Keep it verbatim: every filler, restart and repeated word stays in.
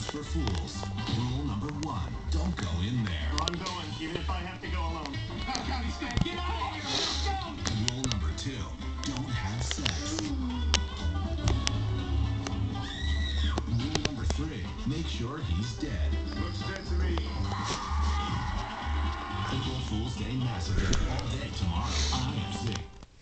for fools. Rule number one, don't go in there. I'm going, even if I have to go alone. Oh, County State, get out of here! Let's go! Rule number two, don't have sex. Rule number three, make sure he's dead. Looks dead to me. April Fool's Day Massacre all day tomorrow on I F C.